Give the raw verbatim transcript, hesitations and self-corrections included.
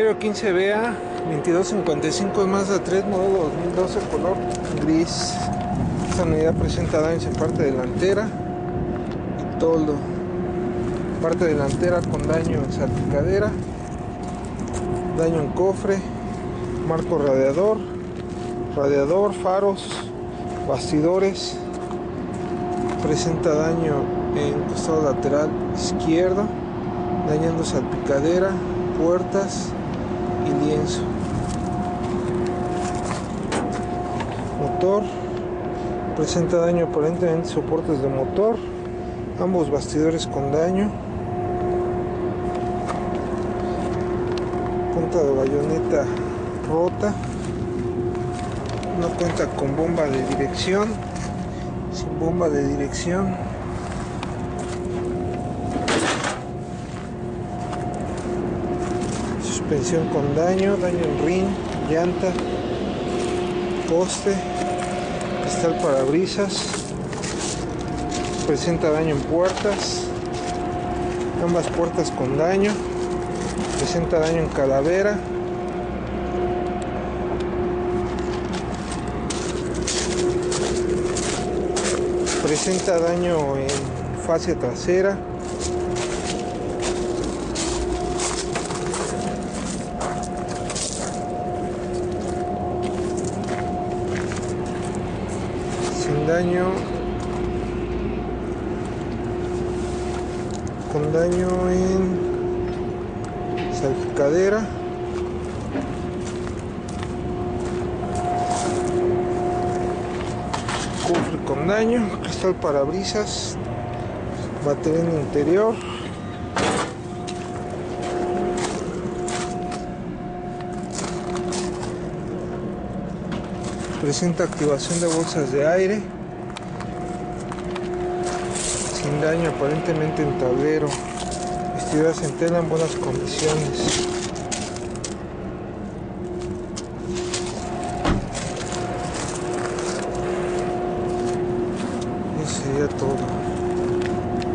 quince B A veintidós cincuenta y cinco es Mazda tres modelo dos mil doce, color gris. Esta unidad presenta daños en parte delantera y toldo. Parte delantera con daño en salpicadera, daño en cofre, marco radiador, radiador, faros, bastidores. Presenta daño en costado lateral izquierdo, dañando salpicadera, puertas y lienzo. Motor presenta daño aparentemente soportes de motor, ambos bastidores con daño, punta de bayoneta rota, no cuenta con bomba de dirección, sin bomba de dirección. Suspensión con daño, daño en rin, llanta, poste, cristal parabrisas. Presenta daño en puertas, ambas puertas con daño. Presenta daño en calavera. Presenta daño en fascia trasera. Sin daño, con daño en salpicadera, cofre con daño, cristal parabrisas, batería en el interior. Presenta activación de bolsas de aire, sin daño aparentemente en tablero, vestiduras en tela en buenas condiciones. Eso sería todo.